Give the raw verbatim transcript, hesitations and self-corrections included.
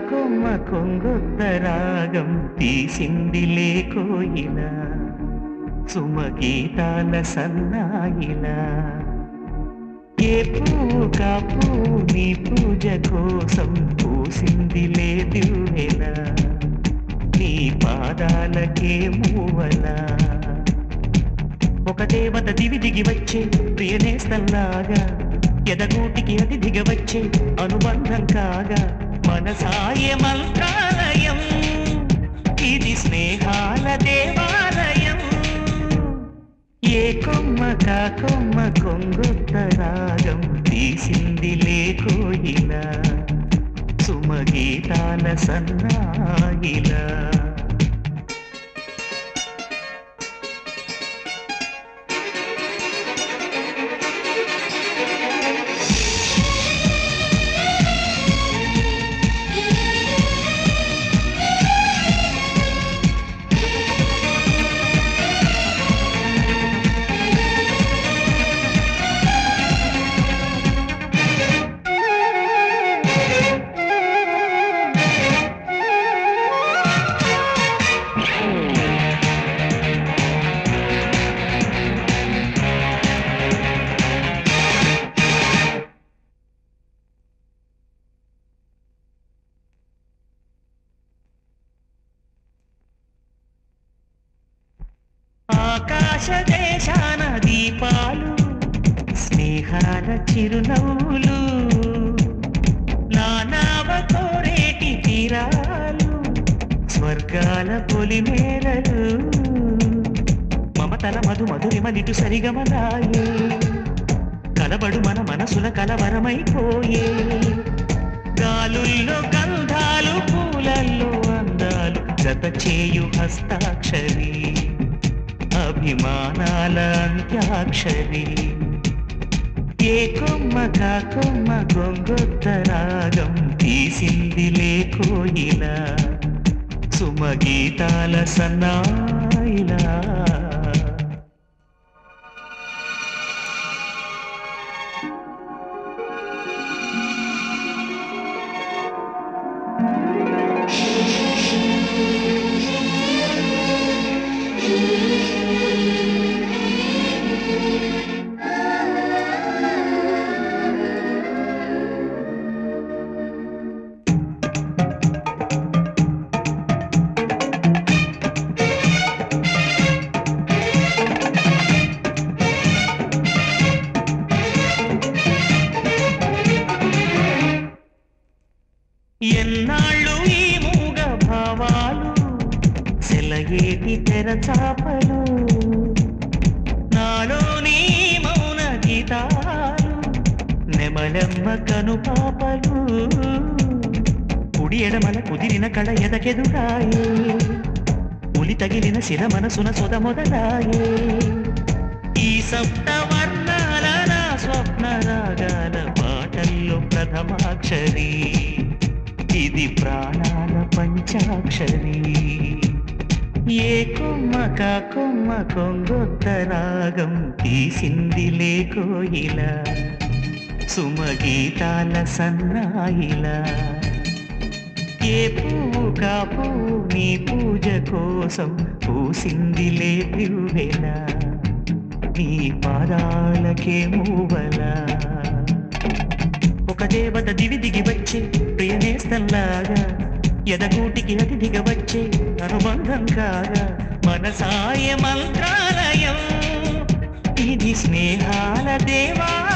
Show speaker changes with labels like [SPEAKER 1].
[SPEAKER 1] కొమ్మ కొంగొత్త రాగం తీసిందిలే కోయిల సుమగీతాల సన్నాయిలా ఏ పువ్వు కా పువ్వు నీ పూజ కోసం పూసిందిలే దివ్వెల నీ పాదాలకే మూవలా ఒక దేవత దివి దిగి వచ్చే ప్రియనేస్తంలాగా ఎదగూటికి అతిథిగా వచ్చే అనుబంధం కాగా మనసాయ మంత్రాలయం ఇది స్నేహాల దేవాలయం ఏ కొమ్మ కా కొమ్మ కొంగొత్త రాగం తీసిందిలే కోయిల సుమగీతాల సన్నాయిలా ఆకాశ దేశాన దీపాలు స్నేహాల చిరునవ్వులు నానావ కోరేటి తీరాలు స్వర్గాల పొలిమేరలు మమతల మధు మధురిమలిటు సరిగమలాయే కలబడు మన మనసుల కలవరమైపోయే గాలుల్లో గంధాలు పూలల్లో అందాలు జత చేయు హస్తాక్షరి అభిమానాల అంత్యాక్షరి ఏ కొమ్మ కా కొమ్మ కొంగొత్త రాగం తీసిందిలే కోయిల సుమగీతాల సన్నాయిలా ఎన్నాళ్ళు ఈ మూగ భావాలు సెలయేటి తెరచాపలు నాలోని మౌన గీతాలు నెమలెమ్మ కనుపాపలు కుడి ఎడమల కుదిరిన కళ ఎదకెదురాయే ఉలి తగిలిన శిర మనసున సొద మొదలాయే ఈ సప్త వర్ణాల నా స్వప్న రాగాల పాటల్లో ప్రథమాక్షరి ఇది ప్రాణాల పంచాక్షరి ఏ కొమ్మ కా కొమ్మ కొంగొత్త రాగం తీసిందిలే కోయిల సుమగీతాల సన్నాయిలా ఏ పువ్వు కా పువ్వు నీ పూజ కోసం పూసిందిలే దివ్వెల నీ పాదాలకే మూవలా ఒక దేవత దివి దిగి వచ్చే ప్రియనేస్తంలాగా ఎదగూటికి అతిథిగా వచ్చే అనుబంధం కాగా మనసాయ మంత్రాలయం ఇది స్నేహాల దేవా